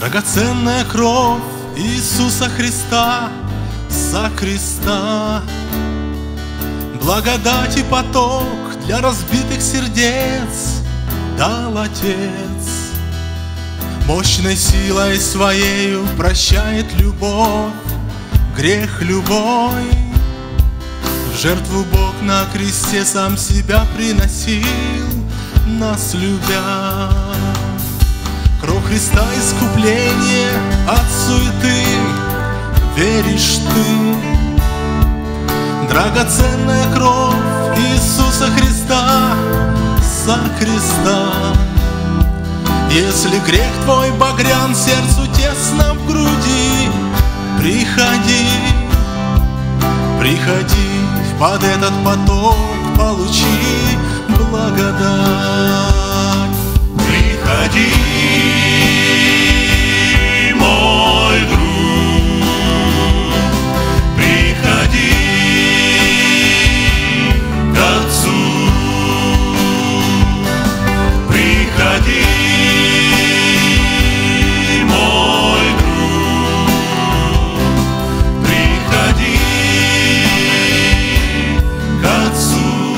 Драгоценная кровь Иисуса Христа со креста, благодать и поток для разбитых сердец дал Отец. Мощной силой Своею прощает любовь грех любой. В жертву Бог на кресте сам себя приносил, нас любя. Кровь Христа — искупление от суеты, веришь ты? Драгоценная кровь Иисуса Христа со креста. Если грех твой багрян, сердцу тесно в груди, приходи, приходи под этот поток, получи благодать. Приходи, мой друг, приходи к Отцу, приходи, мой друг, приходи к Отцу.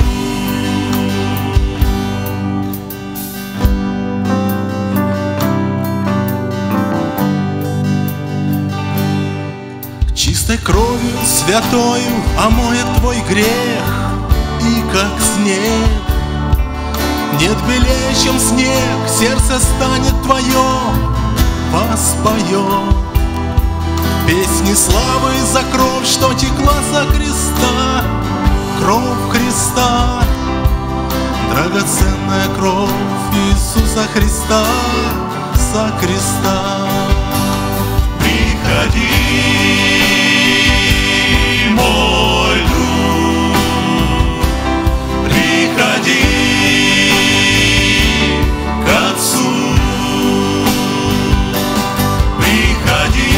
Чистой кровью святою омоет твой грех, и как снег, нет белее, чем снег, сердце станет твое, воспоет песни славы за кровь, что текла за креста, кровь Христа. Драгоценная кровь Иисуса Христа со креста. Приходи, мой друг, приходи к Отцу, приходи,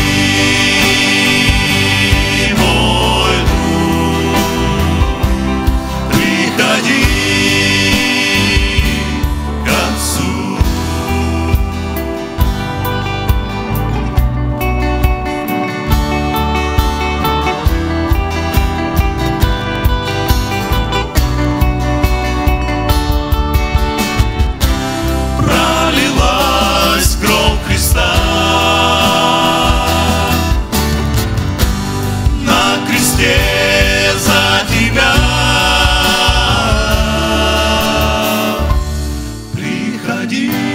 мой друг, приходи к Отцу. Пролилась кровь Христа на кресте за тебя. Приходи,